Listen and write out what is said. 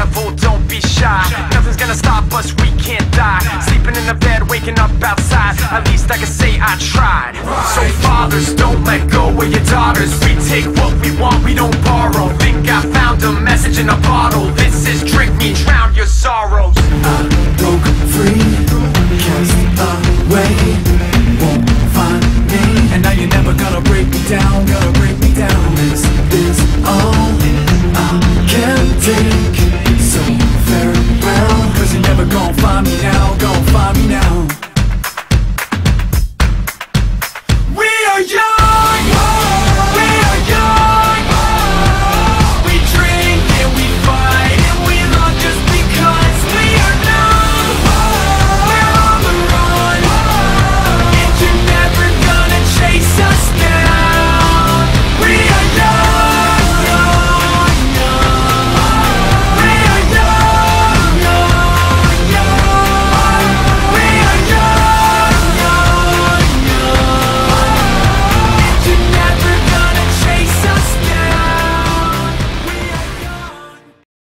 devil, don't be shy. Nothing's gonna stop us, we can't die. Sleeping in the bed, waking up outside. At least I can say I tried. So fathers, don't let go of your daughters. We take what we want, we don't borrow.